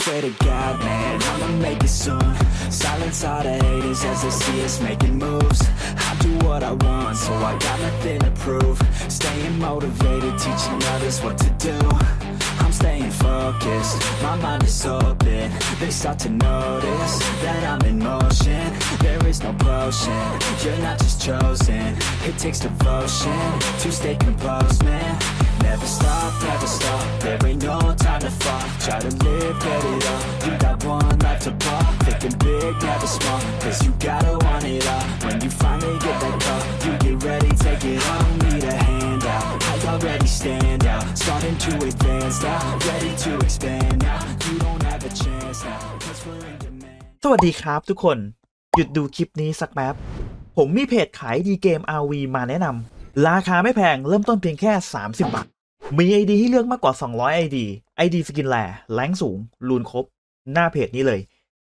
swear to God, man, I'ma make it soon. Silence all the haters as they see us making moves. I do what I want, so I got nothing to prove. Staying motivated, teaching others what to do. I'm staying focused, my mind is open. They start to notice that I'm in motion. There is no potion, you're not just chosen. It takes devotion to stay composed, man. Never stop, there ain't no time to fall. Try to live, get it all, you got one life to pop. Thinking big, never small, cause you gotta want it all. When you finally get that call, you get ready, take it on. Need a hand out, I already stand out. Starting to advance now, ready to expand now. You don't have a chance now, cause we're in demand. สวัสดีครับทุกคนหยุดดูคลิปนี้สักแป๊บผมมีเพจขายดีเกม RV มาแนะนำราคาไม่แพงเริ่มต้นเพียงแค่30 บาทมี ID ให้เลือกมากกว่า200 ID สกินแลแรงสูงรูนครบหน้าเพจนี้เลย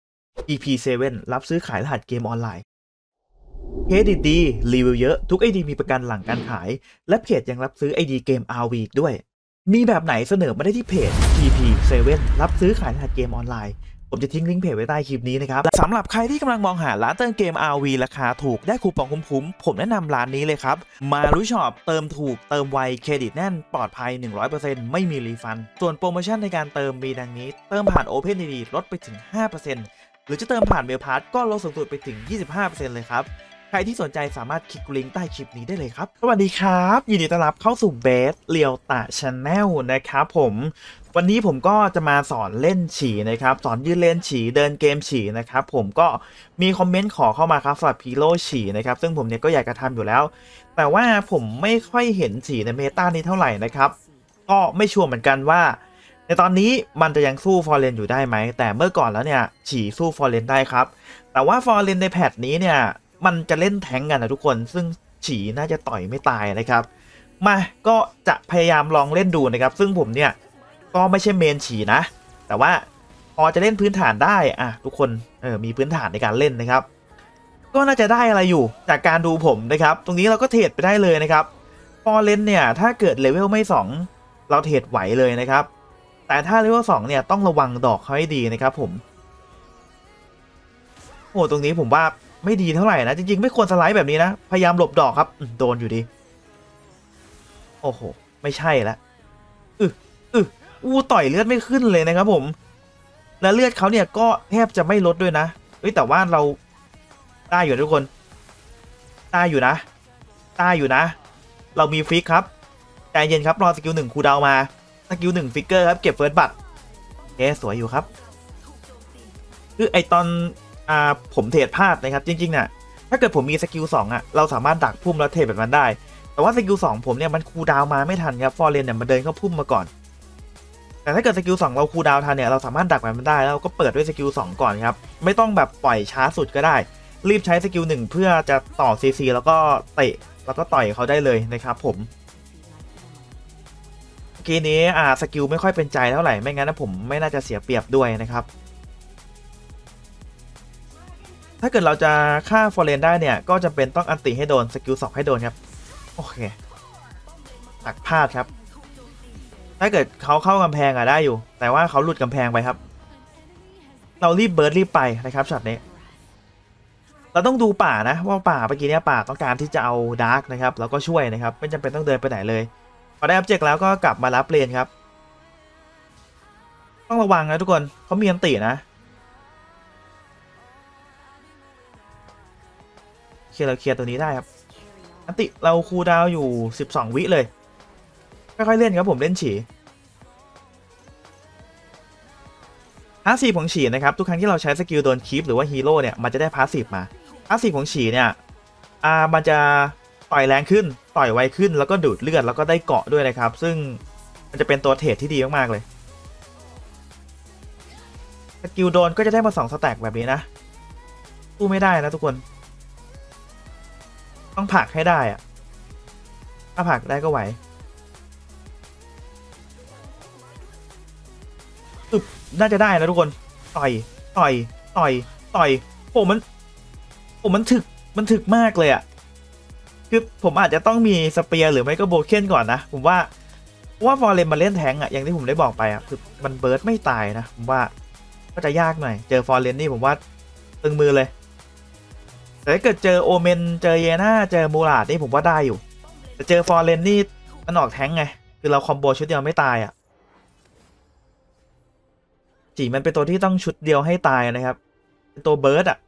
EP7 รับซื้อขายรหัสเกมออนไลน์เครดิตดีรีวิวเยอะทุก ID มีประกันหลังการขายและเพจยังรับซื้อ ID เกม RV ด้วยมีแบบไหนเสนอมาได้ที่เพจ EP7 รับซื้อขายรหัสเกมออนไลน์ผมจะทิ้งลิงก์เพจไว้ใต้คลิปนี้นะครับสำหรับใครที่กำลังมองหาร้านเติมเกม RV ราคาถูกได้คูปองคุ้มๆผมแนะนำร้านนี้เลยครับมารู้ช็อปเติมถูกเติมไวเครดิตแน่นปลอดภัย 100% ไม่มีรีฟันส่วนโปรโมชั่นในการเติมมีดังนี้เติมผ่าน OpenID ลดไปถึง 5% หรือจะเติมผ่านเมลพาสก็ลดสูงสุดไปถึง 25% เลยครับใครที่สนใจสามารถคลิกลิงก์ใต้คลิปนี้ได้เลยครับสวัสดีครับยินดีต้อนรับเข้าสู่เบสเรียวตะชาแนลนะครับผมวันนี้ผมก็จะมาสอนเล่นฉี่นะครับสอนยืนเล่นฉี่เดินเกมฉี่นะครับผมก็มีคอมเมนต์ขอเข้ามาครับสำหรับฮีโร่ฉี่นะครับซึ่งผมเนี่ยก็อยากจะทำอยู่แล้วแต่ว่าผมไม่ค่อยเห็นฉี่ในเมตานี้เท่าไหร่นะครับก็ไม่ชัวร์เหมือนกันว่าในตอนนี้มันจะยังสู้ฟอร์เรนอยู่ได้ไหมแต่เมื่อก่อนแล้วเนี่ยฉี่สู้ฟอร์เรนได้ครับแต่ว่าฟอร์เรนในแพทนี้เนี่ยมันจะเล่นแทงกันนะทุกคนซึ่งฉี่น่าจะต่อยไม่ตายนะครับมาก็จะพยายามลองเล่นดูนะครับซึ่งผมเนี่ยก็ไม่ใช่เมนฉี่นะแต่ว่าพอจะเล่นพื้นฐานได้ทุกคนมีพื้นฐานในการเล่นนะครับก็น่าจะได้อะไรอยู่จากการดูผมนะครับตรงนี้เราก็เทรดไปได้เลยนะครับพอเล่นเนี่ยถ้าเกิดเลเวลไม่2เราเทรดไหวเลยนะครับแต่ถ้าเลเวล2เนี่ยต้องระวังดอกเขาให้ดีนะครับผมโอ้ตรงนี้ผมว่าไม่ดีเท่าไหร่นะจริงๆไม่ควรสไลด์แบบนี้นะพยายามหลบดอกครับโดนอยู่ดีโอ้โหไม่ใช่ละต่อยเลือดไม่ขึ้นเลยนะครับผมและเลือดเขาเนี่ยก็แทบจะไม่ลดด้วยนะแต่ว่าเราได้อยู่ทุกคนได้อยู่นะเรามีฟิกครับใจเย็นครับรอสกิล1คูลดาวน์มาสกิล1ฟิกเกอร์ครับเก็บเฟิร์สบัตรสวยอยู่ครับคือไอตอนผมเทรดพลาดนะครับจริงๆเนี่ยถ้าเกิดผมมีสกิล2เราสามารถดักพุ่มแล้วเทรดแบบนั้นได้แต่ว่าสกิล2ผมเนี่ยมันคูลดาวน์มาไม่ทันครับฟอร์เรนเนี่ยมันเดินเข้าพุ่มมาก่อนแต่ถ้าเกิดสกิล2เราคูลดาวน์ทันเนี่ยเราสามารถดักแบบมันได้แล้วก็เปิดด้วยสกิล2ก่อนครับไม่ต้องแบบปล่อยช้าสุดก็ได้รีบใช้สกิล1เพื่อจะต่อ CC แล้วก็เตะแล้วก็ต่อยเขาได้เลยนะครับผมเมื่อกี้นี้สกิลไม่ค่อยเป็นใจเท่าไหร่ไม่งั้นนะผมไม่น่าจะเสียเปรียบด้วยนะครับถ้าเกิดเราจะฆ่าฟอร์เรนได้เนี่ยก็จำเป็นต้องอันติให้โดนสกิล2ให้โดนครับโอเคตักพลาดครับถ้าเกิดเขาเข้ากำแพงได้อยู่แต่ว่าเขาหลุดกำแพงไปครับเรารีบเบิร์ดรีบไปนะครับช็อตนี้เราต้องดูป่านะว่าป่าเมื่อกี้เนี่ยป่าต้องการที่จะเอาดาร์กนะครับแล้วก็ช่วยนะครับไม่จำเป็นต้องเดินไปไหนเลยพอได้อัพเจกแล้วก็กลับมารับเลนครับต้องระวังนะทุกคนเขามีอันตินะเราเคลียร์ตัวนี้ได้ครับอันติเราคูลดาวน์อยู่12 วิเลยค่อยๆเล่นครับผมเล่นฉี่พาสซีฟของฉี่นะครับทุกครั้งที่เราใช้สกิลโดนคีปหรือว่าฮีโร่เนี่ยมันจะได้พาสซีฟมาพาสซีฟของฉี่เนี่ยมันจะต่อยแรงขึ้นต่อยไวขึ้นแล้วก็ดูดเลือดแล้วก็ได้เกาะด้วยนะครับซึ่งมันจะเป็นตัวเทรดที่ดีมากๆเลยสกิลโดนก็จะได้มา2 สแต็กแบบนี้นะสู้ไม่ได้นะทุกคนต้องผลักให้ได้ถ้าผลักได้ก็ไหวน่าจะได้นะทุกคนต่อยมันถึกมากเลยคือผมอาจจะต้องมีสเปียร์หรือไม่ก็โบเคนก่อนนะผมว่าฟอร์เรนมาเล่นแทงอย่างที่ผมได้บอกไปคือมันเบิร์ดไม่ตายนะผมว่าก็จะยากหน่อยเจอฟอร์เรนนี่ผมว่าตึงมือเลยแต่ถ้าเกิดเจอโอเมนเจอเยน่าเจอมูราดนี่ผมว่าได้อยู่แต่เจอฟอร์เรนนี่มันออกแท้งไงคือเราคอมโบชุดเดียวไม่ตายอ่ะจีมันเป็นตัวที่ต้องชุดเดียวให้ตายนะครับเป็นตัวเบิร์ดอ่ะ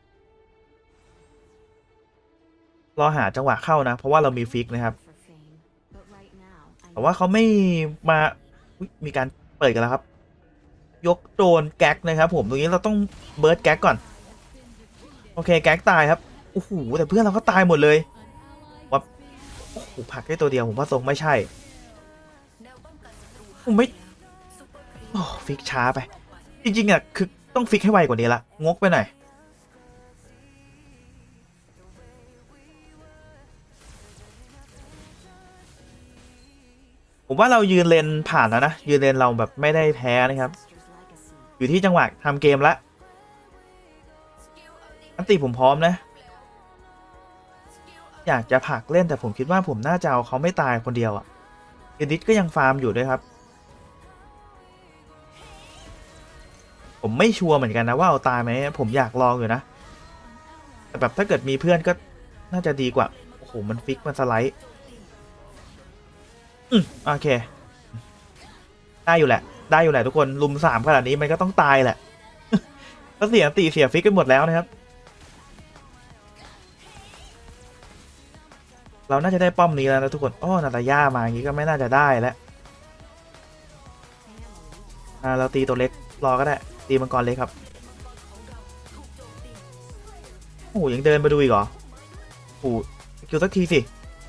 รอหาจังหวะเข้านะเพราะว่าเรามีฟิกนะครับแต่ว่าเขาไม่มามีการเปิดกันแล้วครับยกโดนแก๊กนะครับผมตรงนี้เราต้องเบิร์ดแก๊กก่อนโอเคแก๊กตายครับโอ้โหแต่เพื่อนเราก็ตายหมดเลยว่าโอ้โหผักได้ตัวเดียวผมว่าทรงไม่ใช่ผมไม่โอ้ฟิกช้าไปจริงๆอ่ะคือต้องฟิกให้ไวกว่านี้ละงกไปหน่อยผมว่าเรายืนเลนผ่านแล้วนะยืนเลนเราแบบไม่ได้แพ้นะครับอยู่ที่จังหวะทำเกมละอันตีผมพร้อมนะอยากจะผลักเล่นแต่ผมคิดว่าผมน่าจะเอาเขาไม่ตายคนเดียวอ่ะเอดิสก็ยังฟาร์มอยู่ด้วยครับผมไม่ชัวร์เหมือนกันนะว่าเอาตายไหมผมอยากลองอยู่นะแต่แบบถ้าเกิดมีเพื่อนก็น่าจะดีกว่าโอ้โหมันฟิกมันสไลด์โอเคได้อยู่แหละได้อยู่แหละทุกคนลุม3ขนาดนี้มันก็ต้องตายแหละก็เสียตีเสียฟิกกันหมดแล้วนะครับเราน่าจะได้ป้อมนี้แล้วนะทุกคนอ้อนาตาย่ามาอย่างนี้ก็ไม่น่าจะได้แล้วเราตีตัวเล็กรอก็ได้ตีมังกรเล็กครับโอ้โหยังเดินไปดูอีกเหรอโอ้โหคิวสักทีสิ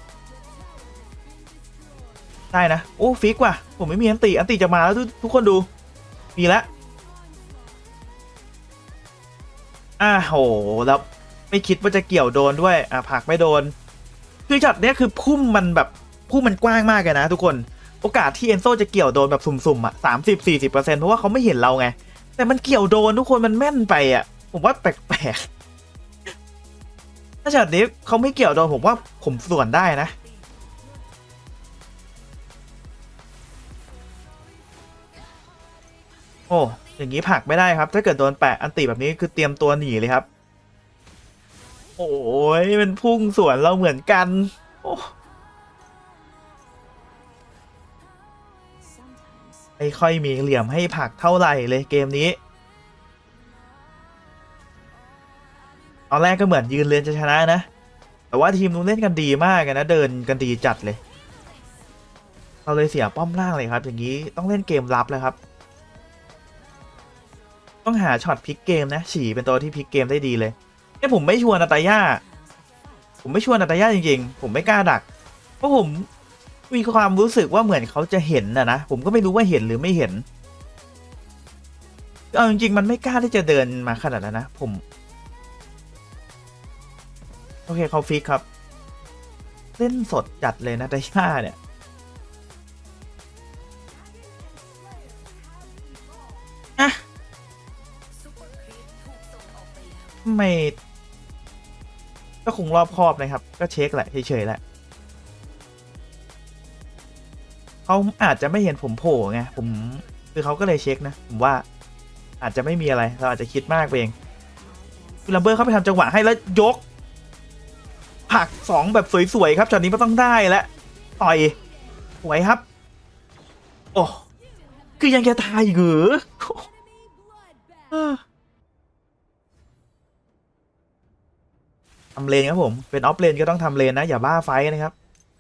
ได้นะโอ้ฟิกว่ะผมไม่มีอันติจะมาแล้วทุกคนดูมีแล้วโหแล้วไม่คิดว่าจะเกี่ยวโดนด้วยผลักไม่โดนคือช็อตเนี้ยคือพุ่มมันกว้างมากเลยนะทุกคนโอกาสที่เอนโซจะเกี่ยวโดนแบบสุ่มๆ30-40%เพราะว่าเขาไม่เห็นเราไงแต่มันเกี่ยวโดนทุกคนมันแม่นไปผมว่าแปลกๆถ้าช็อตนี้เขาไม่เกี่ยวโดนผมว่าผมส่วนได้นะโอ้อย่างนี้ผลักไม่ได้ครับถ้าเกิดโดนแปะอันติแบบนี้คือเตรียมตัวหนีเลยครับโอ้ยมันพุ่งสวนเราเหมือนกันไม่ค่อยมีเหลี่ยมให้ผลักเท่าไหร่เลยเกมนี้ตอนแรกก็เหมือนยืนเรียนจะชนะนะแต่ว่าทีมนู้นเล่นกันดีมากนะเดินกันดีจัดเลยเราเลยเสียป้อมล่างเลยครับอย่างนี้ต้องเล่นเกมลับเลยครับต้องหาช็อตพลิกเกมนะฉี่เป็นตัวที่พลิกเกมได้ดีเลยผมไม่ชวนนาตาย่าจริงๆผมไม่กล้าดักเพราะผมมีความรู้สึกว่าเหมือนเขาจะเห็นนะผมก็ไม่รู้ว่าเห็นหรือไม่เห็นเอาจริงๆมันไม่กล้าที่จะเดินมาขนาดนั้นนะผมโอเคเขาฟิกครับเล่นสดจัดเลยนะนาตาย่าเนี่ยไม่ก็คงรอบคอบนะครับก็เช็คแหละเฉยๆแหละเขาอาจจะไม่เห็นผมโผล่ไงคือเขาก็เลยเช็คนะผมว่าอาจจะไม่มีอะไรเราอาจจะคิดมากไปเองคุณลัมเบอร์เขาไปทำจังหวะให้แล้วยกผัก2แบบสวยๆครับช็อตนี้ไม่ต้องได้แล้วต่อยสวยครับโอ้คือยังจะตายเหรอทำเลนครับผมเป็นออฟเลนก็ต้องทำเลนนะอย่าบ้าไฟนะครับ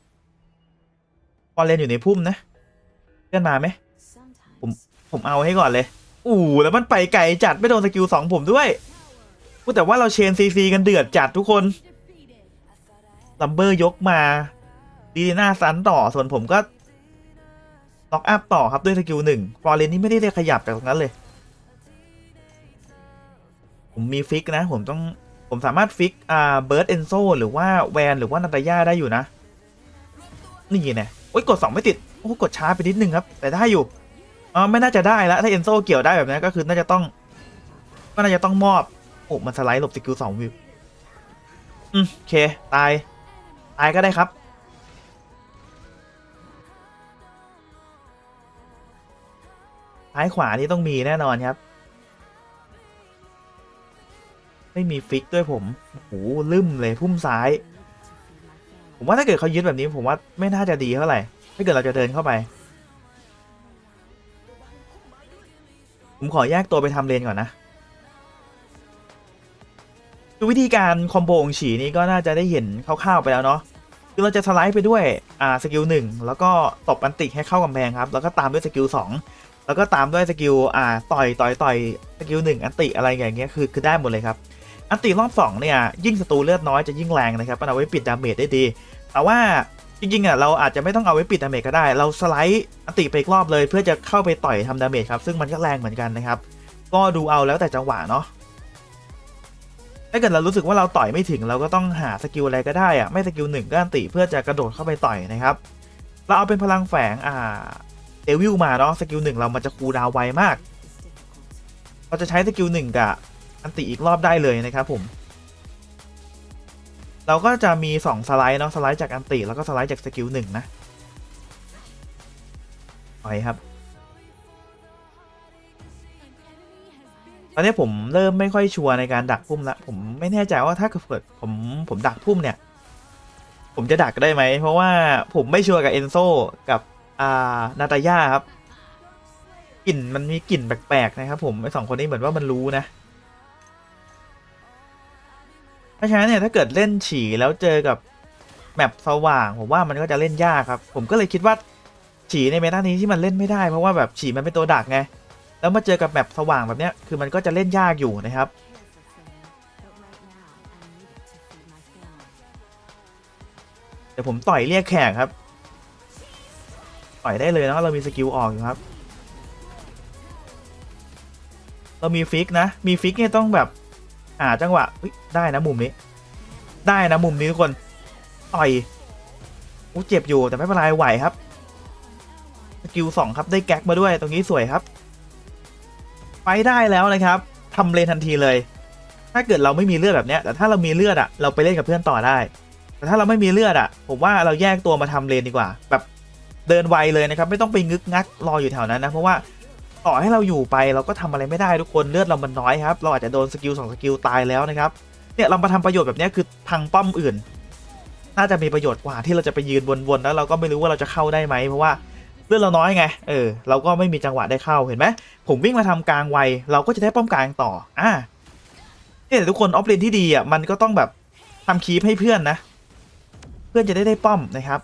บอลเลนอยู่ในพุ่มนะเลื่อนมาไหมผมเอาให้ก่อนเลยแล้วมันไปไกลจัดไม่โดนสกิล2ผมด้วยแต่ว่าเราเชนซีกันเดือดจัดทุกคนลัมเบอร์ยกมาดีน่าซันต่อส่วนผมก็ล็อกอัพต่อครับด้วยสกิล1ฟอร์เรนนี่ไม่ได้ขยับจากตรงนั้นเลยผมมีฟิกนะผมสามารถฟิกเบิร์ดเอนโซหรือว่าแวนหรือว่านาตาย่าได้อยู่นะนี่ไงโอ้ยกด2ไม่ติดกดช้าไปนิดนึงครับแต่ได้อยู่ไม่น่าจะได้แล้วถ้าเอนโซเกี่ยวได้แบบนี้ก็คือน่าจะต้องมอบมันสไลด์หลบสกิล2วิวโอเคตายก็ได้ครับซ้ายขวานี่ต้องมีแน่นอนครับไม่มีฟิกด้วยผมโอ้โหลืมเลยพุ่มซ้ายผมว่าถ้าเกิดเขายึดแบบนี้ผมว่าไม่น่าจะดีเท่าไหร่ถ้าเกิดเราจะเดินเข้าไปผมขอแยกตัวไปทำเลนก่อนนะคือวิธีการคอมโบของฉีนี้ก็น่าจะได้เห็นคร่าวๆไปแล้วเนาะคือเราจะสไลด์ไปด้วยสกิล1แล้วก็ตบอันติให้เข้ากำแพงครับแล้วก็ตามด้วยสกิล2แล้วก็ตามด้วยสกิลต่อยสกิล1อันติอะไรอย่างเงี้ยคือได้หมดเลยครับอันติรอบ2เนี่ยยิ่งศัตรูเลือดน้อยจะยิ่งแรงนะครับมันเอาไว้ปิดดาเมจได้ดีแต่ว่าจริงๆเราอาจจะไม่ต้องเอาไว้ปิดดาเมจก็ได้เราสไลด์อันติไปอีกรอบเลยเพื่อจะเข้าไปต่อยทำดาเมจครับซึ่งมันก็แรงเหมือนกันนะครับก็ดูเอาแล้วแต่จังหวะเนาะถ้าเกิดเรารู้สึกว่าเราต่อยไม่ถึงเราก็ต้องหาสกิลอะไรก็ได้ไม่สกิล1ก็อันติเพื่อจะกระโดดเข้าไปต่อยนะครับเราเอาเป็นพลังแฝงเดวิลมาเนาะสกิล1เรามันจะคูลดาวน์ไวมากเราจะใช้สกิล1กับอันติอีกรอบได้เลยนะครับผมเราก็จะมี2สไลด์เนาะสไลด์จากอันติแล้วก็สไลด์จากสกิล1นะไปครับตอนนี้ผมเริ่มไม่ค่อยชัวร์ในการดักพุ่มละผมไม่แน่ใจว่าถ้าเกิดผมดักพุ่มเนี่ยผมจะดักได้ไหมเพราะว่าผมไม่ชัวร์กับเอนโซกับนาตาย่าครับกลิ่นมันมีกลิ่นแปลกๆนะครับผมไอ้2คนนี้เหมือนว่ามันรู้นะเพราะฉะนั้นเนี่ยถ้าเกิดเล่นฉี่แล้วเจอกับแมปสว่างผมว่ามันก็จะเล่นยากครับผมก็เลยคิดว่าฉี่ในเมตานี้ที่มันเล่นไม่ได้เพราะว่าแบบฉี่มันเป็นตัวดักไงแล้วมาเจอกับแมปสว่างแบบเนี้ยคือมันก็จะเล่นยากอยู่นะครับเดี๋ยวผมต่อยเรียกแขกครับต่อยได้เลยนะเรามีสกิลออกอยู่ครับเรามีฟิกนะมีฟิกเนี่ยต้องแบบจังหวะได้นะมุมนี้ได้นะมุมนี้ทุกคนต่อยเจ็บอยู่แต่ไม่เป็นไรไหวครับสกิล2ครับได้แก๊กมาด้วยตรงนี้สวยครับไปได้แล้วนะครับทำเลนทันทีเลยถ้าเกิดเราไม่มีเลือดแบบเนี้ยแต่ถ้าเรามีเลือดเราไปเล่นกับเพื่อนต่อได้แต่ถ้าเราไม่มีเลือดผมว่าเราแยกตัวมาทำเลนดีกว่าแบบเดินไวเลยนะครับไม่ต้องไปงึกงักรออยู่แถวนั้นนะเพราะว่าต่อให้เราอยู่ไปเราก็ทำอะไรไม่ได้ทุกคนเลือดเรามันน้อยครับเราอาจจะโดนสกิล2สกิลตายแล้วนะครับเนี่ยเรามาทำประโยชน์แบบนี้คือพังป้อมอื่นน่าจะมีประโยชน์กว่าที่เราจะไปยืนวนๆแล้วเราก็ไม่รู้ว่าเราจะเข้าได้ไหมเพราะว่าเลือดเราน้อยไงเราก็ไม่มีจังหวะได้เข้าเห็นไหมผมวิ่งมาทำกลางไวเราก็จะได้ป้อมกลางต่อเนี่ยทุกคนออฟเลนที่ดีมันก็ต้องแบบทำคีปให้เพื่อนนะเพื่อนจะได้ป้อมนะครับ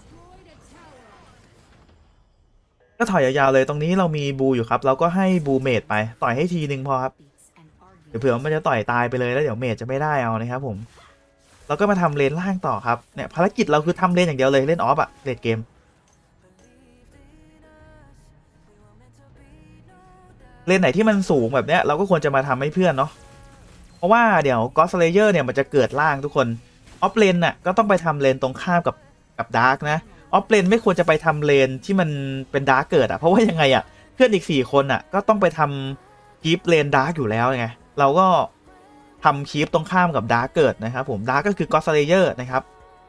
ก็ถอยยาวๆเลยตรงนี้เรามีบูอยู่ครับเราก็ให้บูเมดไปต่อยให้ทีนึงพอครับเดี๋ยวเผื่อมันจะต่อยตายไปเลยแล้วเดี๋ยวเมดจะไม่ได้เอานะครับผมเราก็มาทำเลนล่างต่อครับเนี่ยภารกิจเราคือทำเลนอย่างเดียวเลยเล่นออฟเลนเกมเลนไหนที่มันสูงแบบเนี้ยเราก็ควรจะมาทำให้เพื่อนเนาะเพราะว่าเดี๋ยวก็อสเลเยอร์เนี่ยมันจะเกิดล่างทุกคนออฟเลนก็ต้องไปทำเลนตรงข้ามกับดาร์กนะออฟเลนไม่ควรจะไปทำเลนที่มันเป็นดาร์กเกิดเพราะว่ายังไงเพื่อนอีก4คนก็ต้องไปทำคีปเลนดาร์กอยู่แล้วไงเราก็ทำคีปตรงข้ามกับดาร์กเกิดนะครับผมดาร์กก็คือก็อสเลเยอร์นะครับ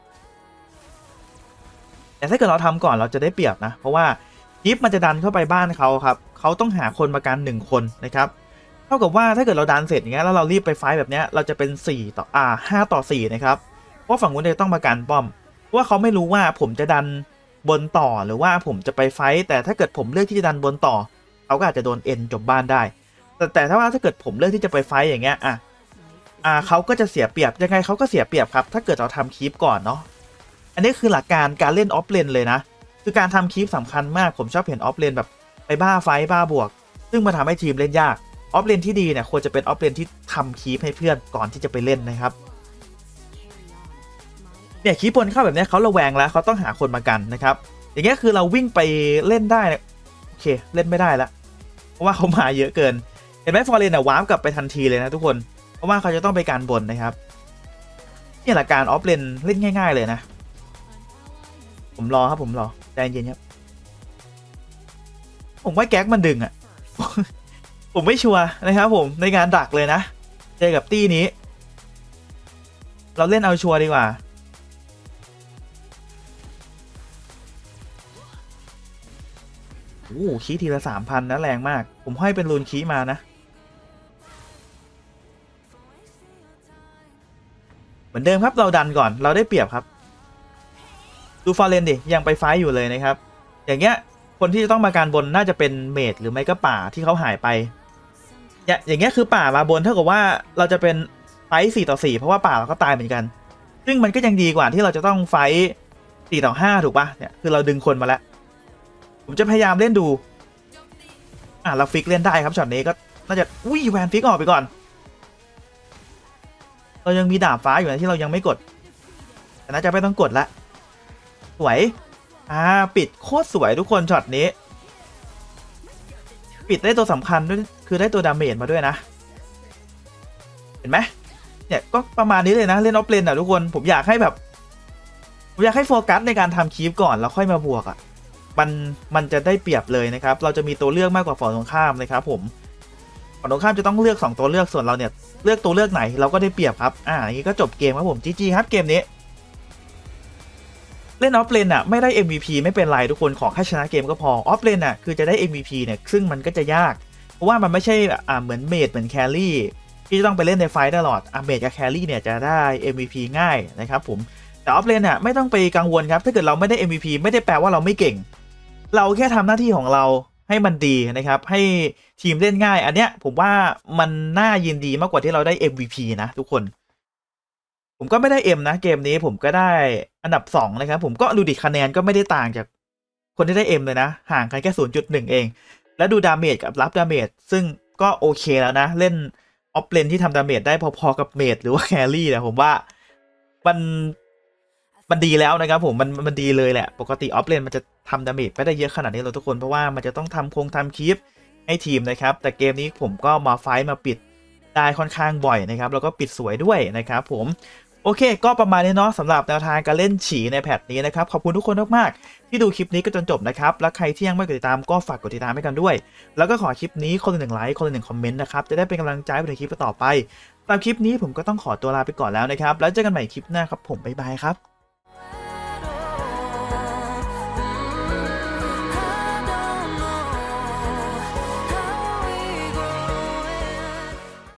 แต่ถ้าเกิดเราทำก่อนเราจะได้เปรียบนะเพราะว่าคีปมันจะดันเข้าไปบ้านเขาครับเขาต้องหาคนมากัน1คนนะครับเท่ากับว่าถ้าเกิดเราดันเสร็จอย่างเงี้ยแล้วเรารีบไปไฟแบบเนี้ยเราจะเป็น5 ต่อ 4นะครับเพราะฝั่งนู้นจะต้องมากันป้อมว่าเขาไม่รู้ว่าผมจะดันบนต่อหรือว่าผมจะไปไฟแต่ถ้าเกิดผมเลือกที่จะดันบนต่อเขาก็อาจจะโดนเอ็นจบบ้านได้แต่ถ้าเกิดผมเลือกที่จะไปไฟอย่างเงี้ยเขาก็จะเสียเปรียบยังไงเขาก็เสียเปรียบครับถ้าเกิดเราทำคีปก่อนเนาะอันนี้คือหลักการเล่นออฟเลนเลยนะคือการทำคีปสำคัญมากผมชอบเห็นออฟเลนแบบไปบ้าไฟบ้าบวกซึ่งมาทำให้ทีมเล่นยากออฟเลนที่ดีเนี่ยควรจะเป็นออฟเลนที่ทำคีปให้เพื่อนก่อนที่จะไปเล่นนะครับเนี่ยคีปบนเข้าแบบนี้เขาระแวงแล้วเขาต้องหาคนมากันนะครับอย่างเงี้ยคือเราวิ่งไปเล่นได้โอเคเล่นไม่ได้แล้วเพราะว่าเขามาเยอะเกินเห็นไหมฟอร์เรนวาร์ปกลับไปทันทีเลยนะทุกคนเพราะว่าเขาจะต้องไปการบนนะครับนี่แหละการออฟเลนเล่นง่ายๆเลยนะผมรอครับผมรอใจเย็นครับผมว่าแก๊กมันดึงผมไม่ชัวร์นะครับผมในการดักเลยนะเจอกับตี้นี้เราเล่นเอาชัวร์ดีกว่าคีทีละ 3,000 นะแรงมากผมให้เป็นรูนคีมานะมือนเดิมครับเราดันก่อนเราได้เปรียบครับดูฟอร์เรนดิยังไปไฟอยู่เลยนะครับอย่างเงี้ยคนที่จะต้องมาการบนน่าจะเป็นเมดหรือไม่ก็ป่าที่เขาหายไปอย่างเงี้ยคือป่ามาบนเท่ากับว่าเราจะเป็นไฟ4-4เพราะว่าป่าเราก็ตายเหมือนกันซึ่งมันก็ยังดีกว่าที่เราจะต้องไฟ4-5ถูกปะเนี่ยคือเราดึงคนมาแล้วผมจะพยายามเล่นดูเราฟิกเล่นได้ครับช็อตนี้ก็น่าจะแวนฟิกออกไปก่อนเรายังมีดาบฟ้าอยู่นะที่เรายังไม่กดแต่น่าจะไม่ต้องกดละสวยปิดโคตรสวยทุกคนช็อตนี้ปิดได้ตัวสำคัญด้วยคือได้ตัวดาเมจมาด้วยนะเห็นไหมเนี่ยก็ประมาณนี้เลยนะเล่นออฟเลนทุกคนผมอยากให้โฟกัสในการทำคีปก่อนแล้วค่อยมาบวกมันจะได้เปรียบเลยนะครับเราจะมีตัวเลือกมากกว่าฝั่งตรงข้ามนะครับผมฝั่งตรงข้ามจะต้องเลือก2ตัวเลือกส่วนเราเนี่ยเลือกตัวเลือกไหนเราก็ได้เปรียบครับอย่างนี้ก็จบเกมครับผมจีจีครับเกมนี้เล่นออฟเลนไม่ได้ MVP ไม่เป็นไรทุกคนขอแค่ชนะเกมก็พอออฟเลนคือจะได้ MVP เนี่ยซึ่งมันก็จะยากเพราะว่ามันไม่ใช่เหมือนเมดเหมือนแครี่ที่จะต้องไปเล่นในไฟตลอดเมดกับแครี่เนี่ยจะได้ MVP ง่ายนะครับผมแต่ออฟเลนไม่ต้องไปกังวลครับถ้าเกิดเราไม่ได้ MVP ไม่ได้แปลว่าเราไม่เก่งเราแค่ทำหน้าที่ของเราให้มันดีนะครับให้ทีมเล่นง่ายอันเนี้ยผมว่ามันน่ายินดีมากกว่าที่เราได้ MVP นะทุกคนผมก็ไม่ได้ M นะเกมนี้ผมก็ได้อันดับ2นะครับผมก็ดูดิคะแนนก็ไม่ได้ต่างจากคนที่ได้ M เลยนะห่างกันแค่ 0.1 เองแล้วดูดาเมจกับรับดาเมจซึ่งก็โอเคแล้วนะเล่นออฟเลนที่ทำดาเมจได้พอๆกับเมจหรือว่าแครี่นะผมว่ามันดีแล้วนะครับผมมันดีเลยแหละปกติออฟเลนมันจะทำดาเมจไม่ได้เยอะขนาดนี้เลยทุกคนเพราะว่ามันจะต้องทำคีปให้ทีมนะครับแต่เกมนี้ผมก็มาไฟท์มาปิดได้ค่อนข้างบ่อยนะครับแล้วก็ปิดสวยด้วยนะครับผมโอเคก็ประมาณนี้เนาะสำหรับแนวทางการเล่นฉีในแพทนี้นะครับขอบคุณทุกคนมากๆที่ดูคลิปนี้ก็จนจบนะครับและใครที่ยังไม่กดติดตามก็ฝากกดติดตามให้กันด้วยแล้วก็ขอคลิปนี้คนละ1 ไลค์คนละ1 คอมเมนต์นะครับจะได้เป็นกำลังใจไปในคลิปต่อไปตามคลิปนี้ผมก็ต้องขอตัวลาไปก่อนแล้วนะครับแล้วเจอกันใหม่คลิปหน้าครับผมบ๊ายบายครับ